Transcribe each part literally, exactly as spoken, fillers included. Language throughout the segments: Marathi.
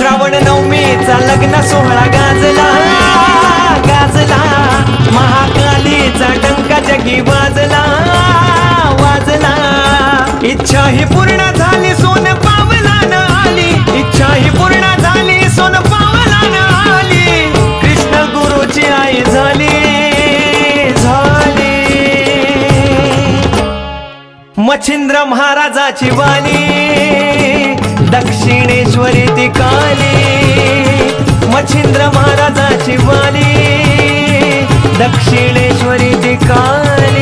श्रावण नवमीचा लग्न सोहळा गाजला गाजला, महाकालीचा डंका जगी वाजला वाजला। इच्छा ही पूर्ण झाली सोन पावलान आली, इच्छा ही पूर्ण झाली सोन पावलान आली। कृष्ण गुरुची आई झाली झाली, मच्छिंद्र महाराजाची वाली दक्षिणेश्वरी ती काली। मच्छिंद्र महाराजाची वाली दक्षिणेश्वरी ती काली।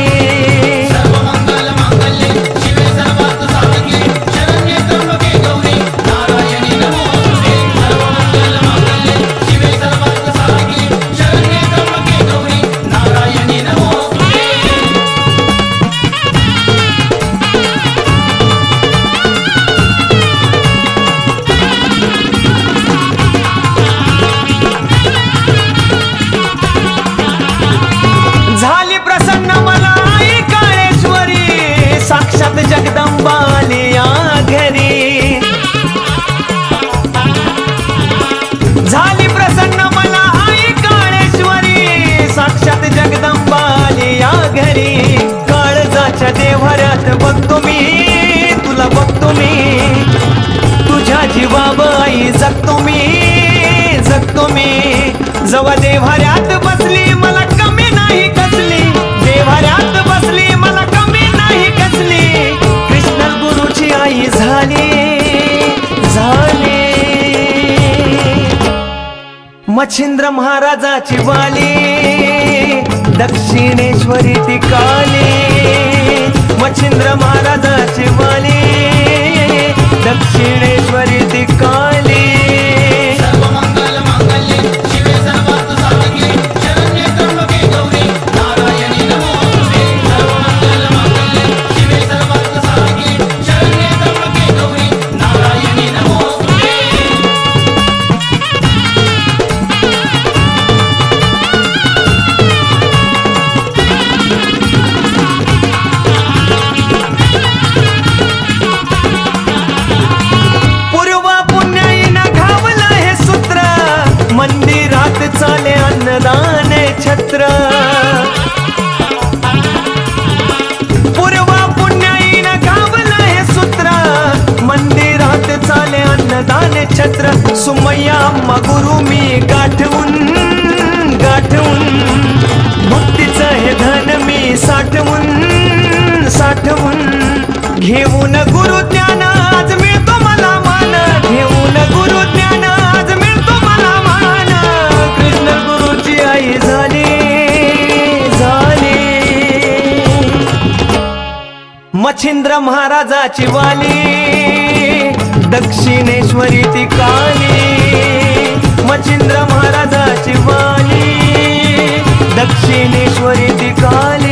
जगदंबा आली या घरी, झाली प्रसन्न मला आई काळेश्वरी। साक्षात जगदंबा आली या घरी, काळजाच्या देव्हाऱ्यात बघतो मी तुला बघतो मी, तुझ्या जीवाव आई जगतो मी जगतो मी। जवा देव्हाऱ्यात बसली मला कमी नाही कसली, देव्हाऱ्यात बसली मला कमी नाही कसली। आई झाली झाली, मच्छिंद्र महाराजाची वाली दक्षिणेश्वरी ती काली। मच्छिंद्र महाराजाची वाली दक्षिणेश्वरी ती काली। मंदिरात चाले अन्नदान छत्र, पूर्वा पुण्याईन गावलं हे सूत्र। मंदिरात चाले अन्नदान छत्र, सुमय्या अम्मा गुरु मी गाठवून गाठवून, भक्तीचं हे धन मी साठवून साठवून। घेऊन गुरु ज्ञान आज मिळतो मला मान, घेऊन गुरु ज्ञान आज मिळतो मला मान। कृष्ण गुरुची आई झाली झाली, मच्छिंद्र महाराजाची वाली दक्षिणेश्वरी ती काली। मच्छिंद्र महाराजाची वाली दक्षिणेश्वरी ती काली।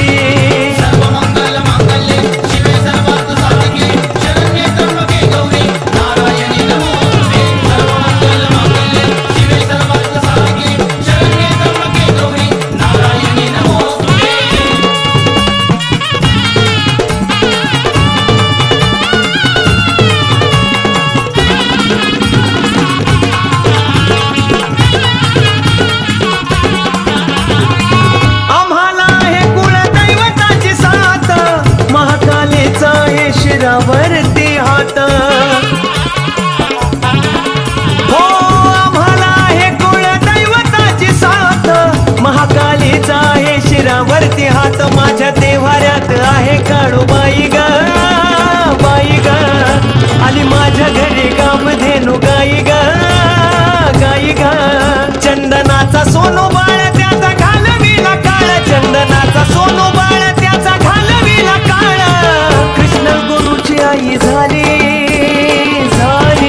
वरती हात हो, आम्हाला हे कुळ दैवताची साथ। महाकालीचा आहे शिरावरती हात, माझ्या देव्हाऱ्यात आहे काळूबाई ग बाई ग। आली माझ्या घरी कामधेनू गाई ग गाई ग। चंदनाचा सोनू बाळ त्याचा घालविला काळ, चंदनाचा सोनू बाळ त्याचा घालविला काळ। कृष्ण गुरुची आई झाली झाली,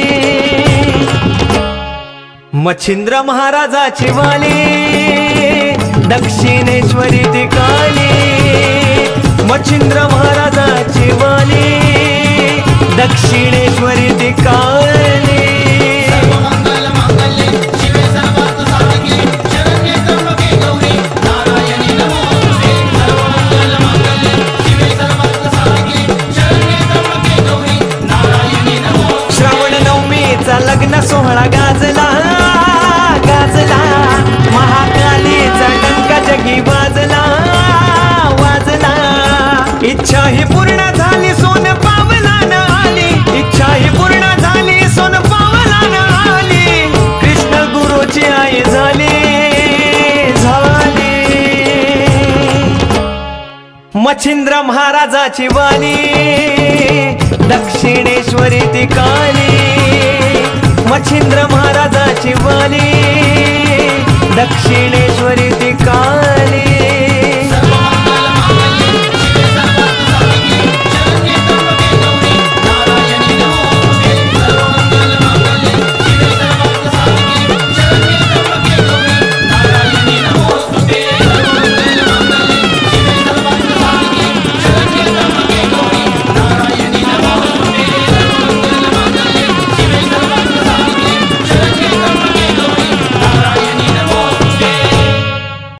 मच्छिंद्र महाराजाची वाली दक्षिणेश्वरी ती काली। मच्छिंद्र महाराजाची वाली दक्षिणेश्वरी ती काली। लग्न मच्छिंद्र महाराजाची वाली दक्षिणेश्वरी ती काली मच्छिंद्र महाराजाची वाली दक्षिणेश्वरी ती